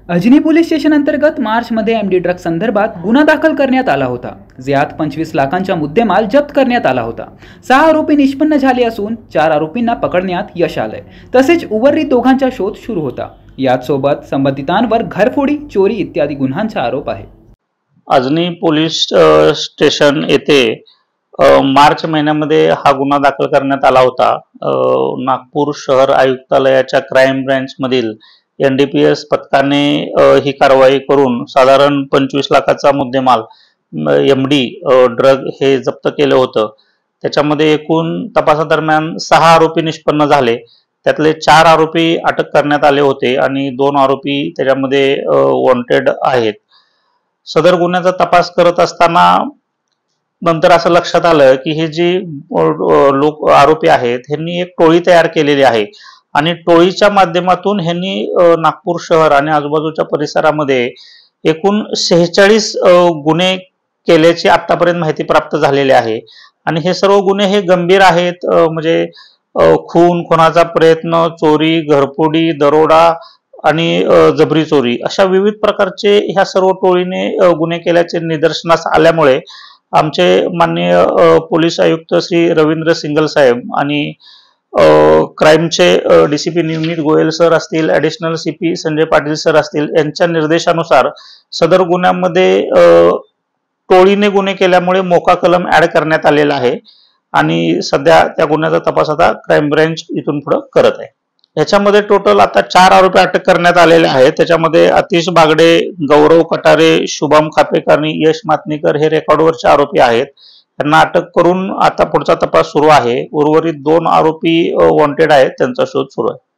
Ajni police station अंतर्गत मार्चमध्ये MD drug संदर्भात गुन्हा दाखल करण्यात आला होता, ज्यात 25 लाखांचा मुद्देमाल जप्त करण्यात आला होता। 6 आरोपी निष्पन्न झाले असून 4 आरोपींना पकडण्यात यश आलंय। तसेच उर्वरित दोघांचा शोध सुरू होता। याच सोबत संबंधितांवर घरफोडी, चोरी इत्यादी गुन्ह्यांचा आरोप आहे। अजनी पोलीस स्टेशन येथे मार्च महिन्यामध्ये हा गुन्हा दाखल करण्यात आला होता। नागपूर शहर आयुक्तालयाच्या क्राईम ब्रांच मधील NDPS पथकाने ही कारवाई करून साधारण 25 लाखाचा मुद्देमाल MD ड्रग हे जप्त केलं होतं। त्याच्यामध्ये एकूण तपासादरम्यान 6 आरोपी निष्पन्न झाले। त्यातले 4 आरोपी अटक करण्यात आले होते आणि 2 आरोपी त्याच्यामध्ये वॉन्टेड आहेत। सदर गुन्ह्याचा तपास करत असताना नंतर असं लक्षात आलं की हे जे आरोपी आहेत ह्यांनी एक टोळी तयार केलेली आहे आणि टोळीच्या माध्यमातून ह्यांनी नागपूर शहर आणि आजूबाजूच्या परिसरामध्ये एकूण 46 गुन्हे केल्याची आतापर्यंत माहिती प्राप्त झालेली आहे। आणि हे सर्व गुन्हे हे गंभीर आहेत, म्हणजे खून, खुनाचा प्रयत्न, चोरी, घरफोडी, दरोडा आणि जबरी चोरी अशा विविध प्रकारचे ह्या सर्व टोळीने गुन्हे केल्याचे निदर्शनास आल्यामुळे आमचे माननीय पोलीस आयुक्त श्री रवींद्र सिंगल साहेब आणि क्राईमचे DCP निमित गोयल सर असतील, additional CP Sanjay Patil sir असतील, यांच्या निर्देशानुसार सदर गुन्ह्यामध्ये टोळीने गुन्हे केल्यामुळे मोका कलम ऍड करण्यात आलेला आहे आणि सध्या त्या गुन्ह्याचा तपास आता क्राईम ब्रांच इथून पुढे करत आहे। याच्यामध्ये टोटल आता 4 आरोपी अटक करण्यात आलेले आहेत। त्याच्यामध्ये आतिश बागडे, गौरव कटारे, शुभम खापेकर आणि यश मातनीकर हे रेकॉर्डवरचे आरोपी आहेत। त्यांना अटक करून आता पुढचा तपास सुरू आहे। उर्वरित 2 आरोपी वॉन्टेड आहेत, त्यांचा शोध सुरू आहे।